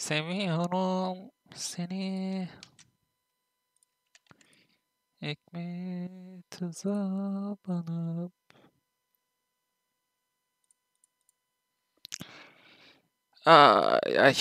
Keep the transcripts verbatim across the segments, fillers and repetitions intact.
Seviyorum seni. Ekmeğe tuza banıp. Ay ay.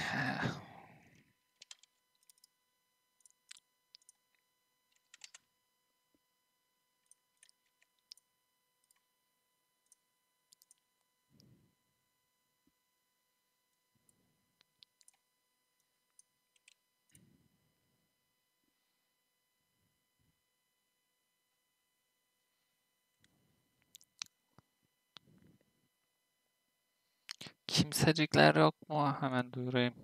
Kimsecikler yok mu? Hemen duyurayım.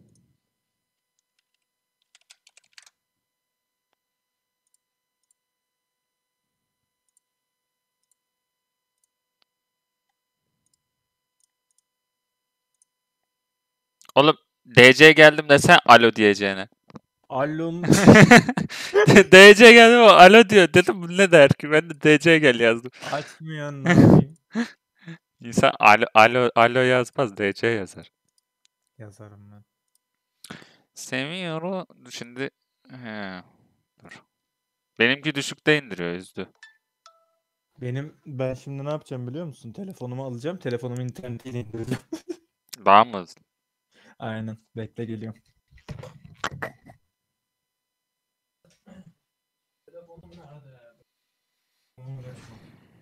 Oğlum D C geldim desen alo diyeceğine. Alum. D C geldim o alo diyor. Dedim bu ne der ki? Ben de D C gel yazdım. Açmıyorsun ne yapayım? İnsan alo, alo, alo yazmaz D C yazar. Yazarım ben. Seviyorum. Şimdi he, dur. Benimki düşükte indiriyor üzdü. Benim ben şimdi ne yapacağım biliyor musun? Telefonumu alacağım. Telefonumu internetiyle indireceğim. Daha mı hızlı? Aynen. Bekle geliyorum. Telefonum nerede? Onu uğraşma.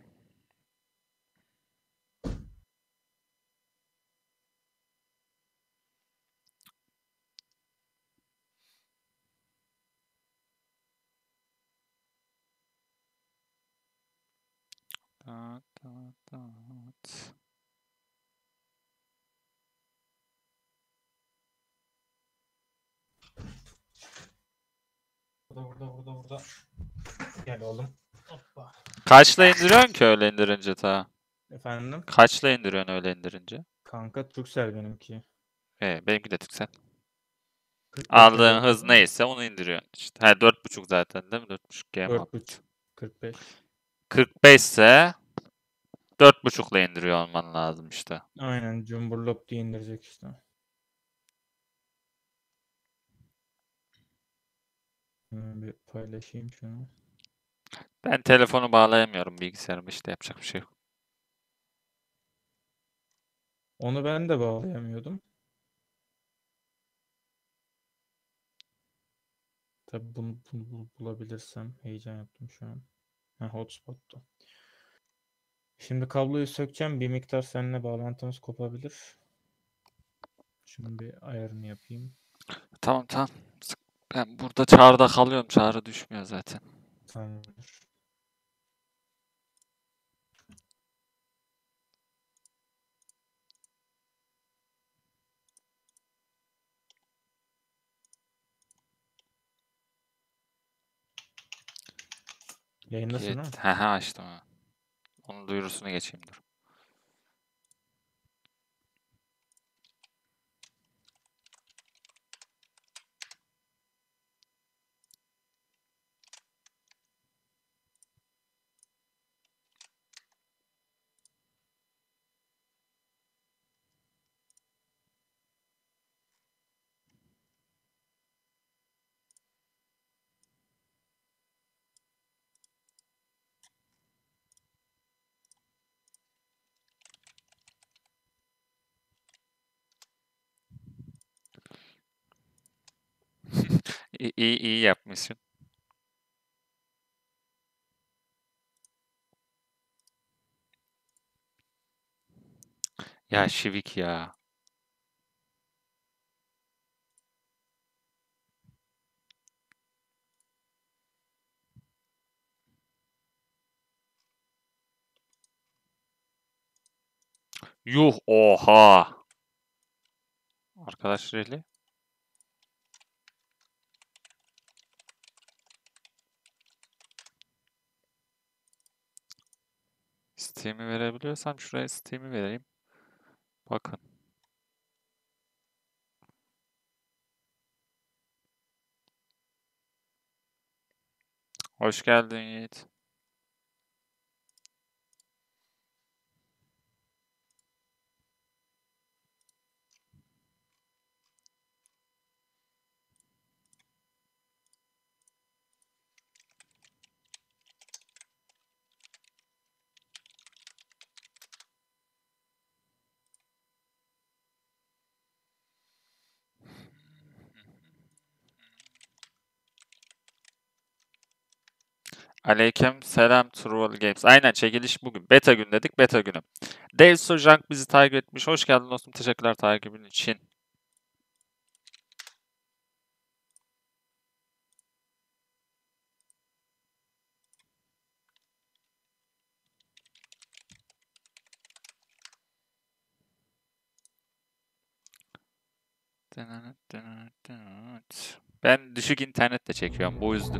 Da, da, da. Burada burada burada burada. Gel oğlum. Hoppa. Kaçla indiriyorsun ki öyle indirince ta? Efendim? Kaçla indiriyorsun öyle indirince? Kanka Turkcell benimki. He, benimki de Türksel. kırk beşe Aldığın hız bağladım da. neyse onu indiriyorsun işte. He dört buçuk zaten değil mi? dört buçuk G dört buçuk. muhabbet. kırk beş. kırk beş ise dört buçukla indiriyor olman lazım işte. Aynen. Cumburlop diye indirecek işte. Hemen bir paylaşayım şunu. Ben telefonu bağlayamıyorum bilgisayarıma işte yapacak bir şey yok. Onu ben de bağlayamıyordum. Tabii bunu, bunu bul- bulabilirsem heyecan yaptım şu an. Ha, hotspot'tu. Şimdi kabloyu sökeceğim. Bir miktar seninle bağlantımız kopabilir. Şunun bir ayarını yapayım. Tamam tamam. Sık- Ben burada çağrıda kalıyorum. Çağrı düşmüyor zaten. Tamamdır. Yayındasın değil mi? Yet. He he açtım ha. Onun duyurusunu geçeyim dur. İyi, iyi, iyi yapmışsın. Ya Şivik ya. Yuh oha. Arkadaş really? Steam'i verebiliyorsam şuraya Steam'i vereyim. Bakın. Hoş geldin Yiğit. Aleyküm selam Truval Games. Aynen çekiliş bugün. Beta gün dedik. Beta günü. Dave Sojank bizi takip etmiş. Hoş geldin dostum. Teşekkürler takibin için. Ben düşük internetle çekiyorum. Bu üzdü.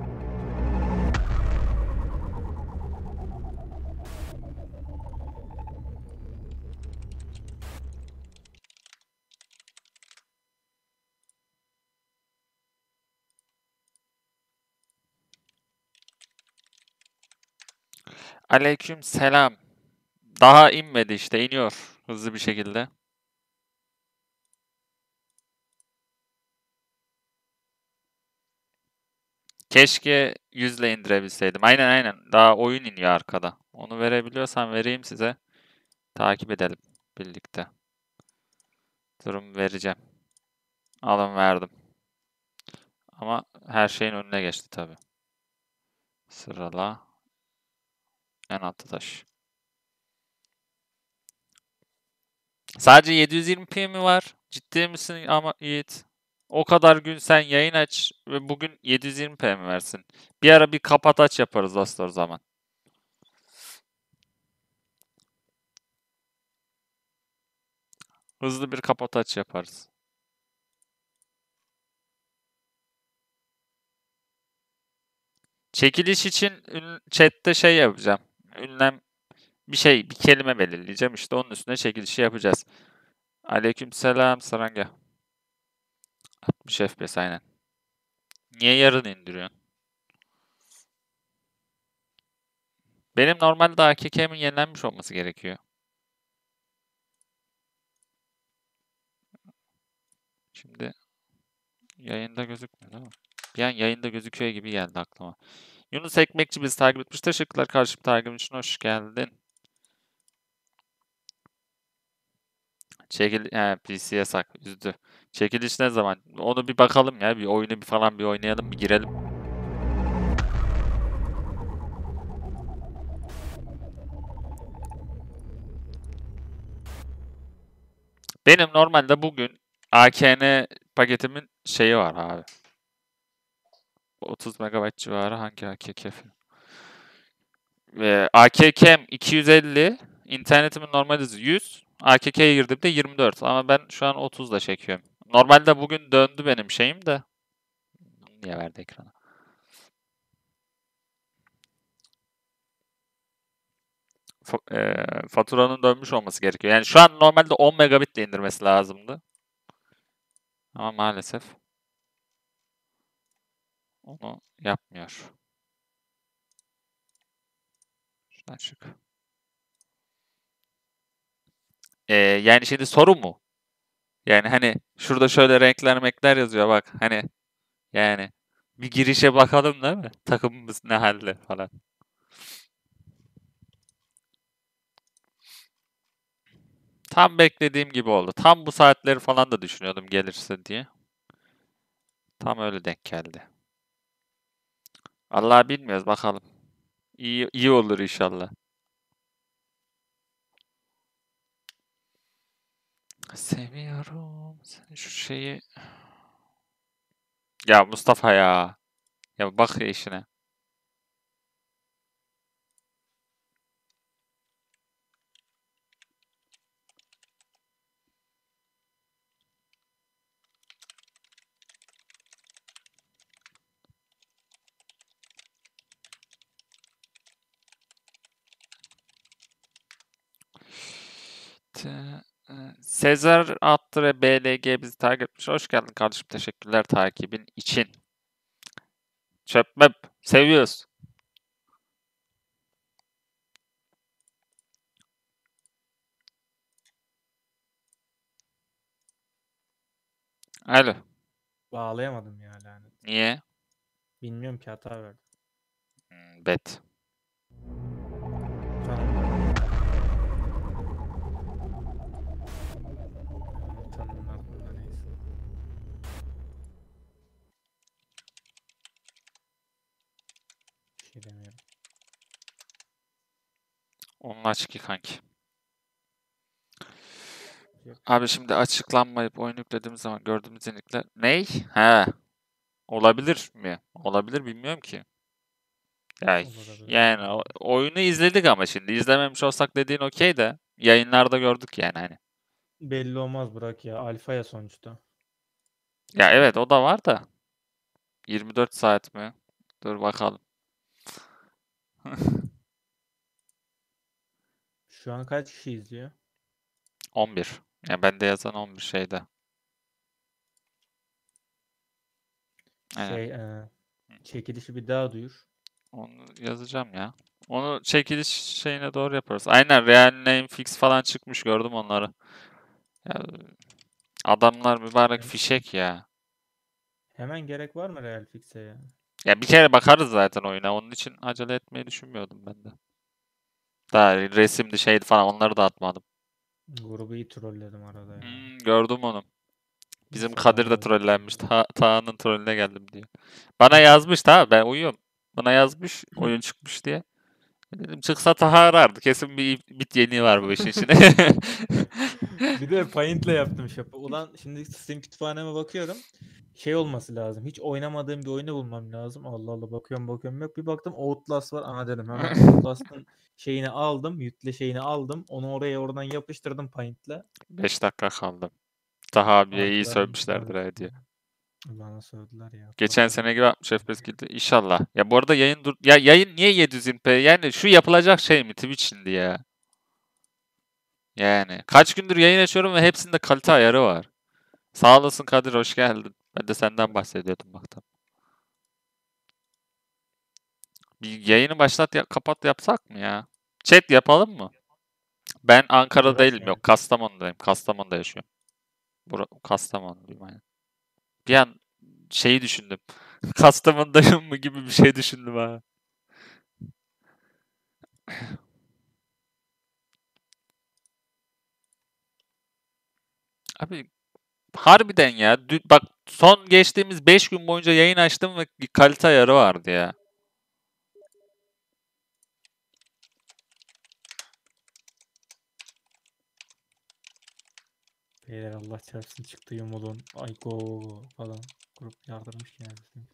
Aleyküm selam. Daha inmedi işte. İniyor hızlı bir şekilde. Keşke yüzle indirebilseydim. Aynen aynen. Daha oyun iniyor arkada. Onu verebiliyorsan vereyim size. Takip edelim birlikte. Durum vereceğim. Alın verdim. Ama her şeyin önüne geçti tabii. Sırala. En altta taş. Sadece yedi yüz yirmi p mi var? Ciddi misin ama Yiğit? O kadar gün sen yayın aç ve bugün yedi yüz yirmi p mi versin? Bir ara bir kapat aç yaparız dostlar o zaman. Hızlı bir kapat aç yaparız. Çekiliş için ün- chatte şey yapacağım. Ünlem bir şey, bir kelime belirleyeceğim. İşte onun üstüne çekilişi yapacağız. Aleykümselam Saranga. altmış F P S aynen. Niye yarın indiriyorsun? Benim normalde A K K'min yenilenmiş olması gerekiyor. Şimdi yayında gözükmüyor değil mi? Bir an yayında gözüküyor gibi geldi aklıma. Yunus Ekmekçi bizi takip etmiş. Teşekkürler kardeşim takibin için. Hoş geldin. Çekil he, P C yasak. Üzdü. Çekiliş ne zaman? Onu bir bakalım ya. Bir oyunu bir falan bir oynayalım. Bir girelim. Benim normalde bugün A K N paketimin şeyi var abi. otuz megabayt civarı hangi A K K? Ve A K K'm iki yüz elli, internetimin normal hızı yüz, A K K'ye girdiğimde yirmi dört ama ben şu an otuzla çekiyorum. Normalde bugün döndü benim şeyim de. Niye verdi ekrana? Fa- eee, faturanın dönmüş olması gerekiyor. Yani şu an normalde on megabitle indirmesi lazımdı. Ama maalesef onu yapmıyor. Şuradan çık. Eee, yani şimdi soru mu? Yani hani şurada şöyle renkler mekler yazıyor bak. Hani yani bir girişe bakalım değil mi? Takımımız ne halde falan. Tam beklediğim gibi oldu. Tam bu saatleri falan da düşünüyordum gelirse diye. Tam öyle denk geldi. Allah bilmiyoruz bakalım. İyi, iyi olur inşallah. Seviyorum seni şu şeyi. Ya Mustafa ya. Ya bak ya işine. Te- e, Sezar Attıre B L G bizi takip etmiş. Hoş geldin kardeşim. Teşekkürler takibin için. Çöpmep. Seviyoruz. Alo. Bağlayamadım ya lanet. Niye? Bilmiyorum ki hata verdi. Hmm, bet. Tanımladım. Ee, tanımladım da neyse. Bir şey demiyorum. Onun aç ki kanki. Abi şimdi açıklanmayıp oyun yüklediğimiz zaman gördüğümüz yenilikler... Ney? He. Olabilir mi? Olabilir bilmiyorum ki. Ya Olabilir, yani o- olabilir. oyunu izledik ama şimdi izlememiş olsak dediğin okey de yayınlarda gördük yani hani. Belli olmaz bırak ya. Alfa ya sonuçta. Ya evet o da var da yirmi dört saat mi? Dur bakalım. Şu an kaç kişi izliyor? on bir. Ya bende yazan on bir şeyde. Aynen. Şey e, çekilişi bir daha duyur. Onu yazacağım ya. Onu çekiliş şeyine doğru yaparız. Aynen Real Name Fix falan çıkmış gördüm onları. Ya, adamlar mübarek Hem- fişek ya. hemen gerek var mı Real Fix'e ya? Ya bir kere bakarız zaten oyuna. Onun için acele etmeyi düşünmüyordum ben de. Daha resimdi şeydi falan onları da atmadım. Grubu iyi trolledim arada ya. Hmm, gördüm onu. Bizim Sabah Kadir de yazmış trollenmiş. biri. Ta Taha'nın trolüne geldim diye. Bana yazmış ha ben uyuyorum. Bana yazmış oyun çıkmış diye. Dedim çıksa Taha arardı. Kesin bir bit yeniği var bu işin içine. Bir de Paint'le yaptım şapı. Ulan şimdi Steam kütüphaneme bakıyorum. Şey olması lazım. Hiç oynamadığım bir oyunu bulmam lazım. Allah Allah bakıyorum bakıyorum yok. Bir baktım Outlast var. Ana dedim hemen Outlast'ın şeyini aldım. Yükle şeyini aldım. Onu oraya oradan yapıştırdım Paint'le. beş dakika kaldım. Taha abiye iyi Arkadan sövmüşlerdir inşallah. ha diye. Bana sövdüler ya. Geçen Bakalım. sene gibi altmış F P S gitti. İnşallah. Ya bu arada yayın dur ya yayın niye yedi yüz p? Yani şu yapılacak şey mi Twitch şimdi ya? Yani kaç gündür yayın açıyorum ve hepsinde kalite ayarı var. Sağ olasın Kadir hoş geldin. Ben de senden bahsediyordum baktan. Bir yayını başlat ya kapat yapsak mı ya? Chat yapalım mı? Ben Ankara'da Uğraş değilim yani. yok Kastamonu'dayım. Kastamonu'da yaşıyorum. Bura Kastamonu'dayım aynen. Bir an şeyi düşündüm. Kastamonu'dayım mı gibi bir şey düşündüm ha. Abi harbiden ya. Dü- bak son geçtiğimiz beş gün boyunca yayın açtım ve kalite ayarı vardı ya. Beyler Allah çarpsın çıktı yumulun. Ay go falan. Grup yardırmış kendisini.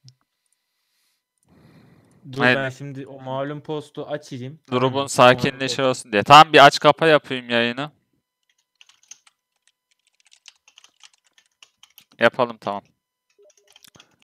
Dur ben Evet, şimdi o malum postu açayım. Tamam grubun mı? O malum sakinleşi postu. olsun diye. Tamam bir aç kapa yapayım yayını. Yapalım tamam.